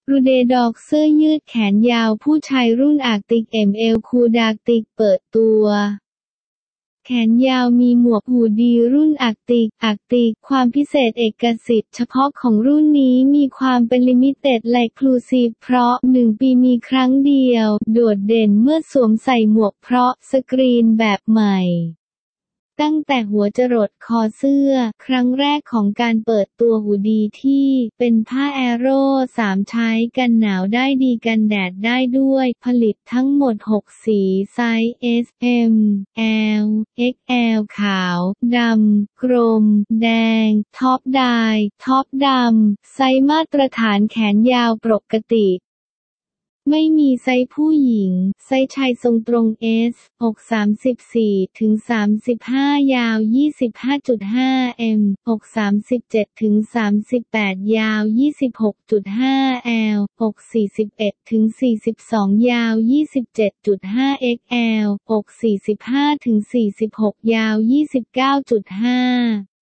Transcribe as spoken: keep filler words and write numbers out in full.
รูเดดอกเสื้อยืดแขนยาวผู้ชายรุ่นอาร์กติก เอ็ม แอล คูลดาร์กติกเปิดตัวแขนยาวมีหมวกหูดีรุ่นอาร์กติกอาร์กติกความพิเศษเอกสิทธิ์เฉพาะของรุ่นนี้มีความเป็นลิมิเต็ดไลคลูซีฟเพราะหนึ่งปีมีครั้งเดียวโดดเด่นเมื่อสวมใส่หมวกเพราะสกรีนแบบใหม่ตั้งแต่หัวจรดคอเสื้อครั้งแรกของการเปิดตัวหูดีที่เป็นผ้าแอโร่สามใช้กันหนาวได้ดีกันแดดได้ด้วยผลิตทั้งหมดหกสีไซส์ เอส เอ็ม แอล เอ็กซ์ แอล ขาวดำกรมแดงท็อปไดร์ท็อปดำไซส์มาตรฐานแขนยาวปกติไม่มีไซส์ผู้หญิงไซส์ชายทรงตรง เอส อก สามสิบสี่ถึงสามสิบห้า ยาว ยี่สิบห้าจุดห้า เอ็ม อก สามสิบเจ็ดถึงสามสิบแปด ยาว ยี่สิบหกจุดห้า แอล อก สี่สิบเอ็ดถึงสี่สิบสอง ยาว ยี่สิบเจ็ดจุดห้า เอ็กซ์ แอล อก สี่สิบห้าถึงสี่สิบหก ยาว ยี่สิบเก้าจุดห้า